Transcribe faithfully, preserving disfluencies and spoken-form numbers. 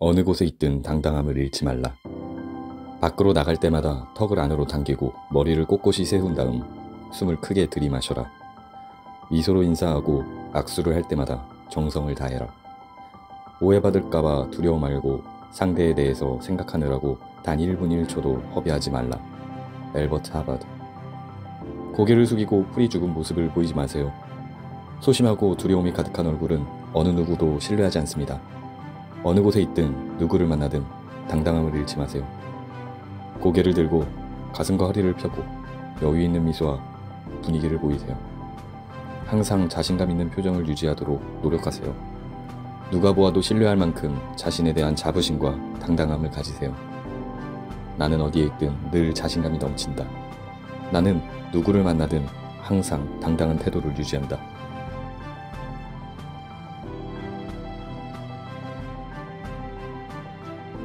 어느 곳에 있든 당당함을 잃지 말라. 밖으로 나갈 때마다 턱을 안으로 당기고 머리를 꼿꼿이 세운 다음 숨을 크게 들이마셔라. 미소로 인사하고 악수를 할 때마다 정성을 다해라. 오해받을까봐 두려워 말고 상대에 대해서 생각하느라고 단 일 분 일 초도 허비하지 말라. 엘버트 하버드. 고개를 숙이고 풀이 죽은 모습을 보이지 마세요. 소심하고 두려움이 가득한 얼굴은 어느 누구도 신뢰하지 않습니다. 어느 곳에 있든 누구를 만나든 당당함을 잃지 마세요. 고개를 들고 가슴과 허리를 펴고 여유 있는 미소와 분위기를 보이세요. 항상 자신감 있는 표정을 유지하도록 노력하세요. 누가 보아도 신뢰할 만큼 자신에 대한 자부심과 당당함을 가지세요. 나는 어디에 있든 늘 자신감이 넘친다. 나는 누구를 만나든 항상 당당한 태도를 유지한다.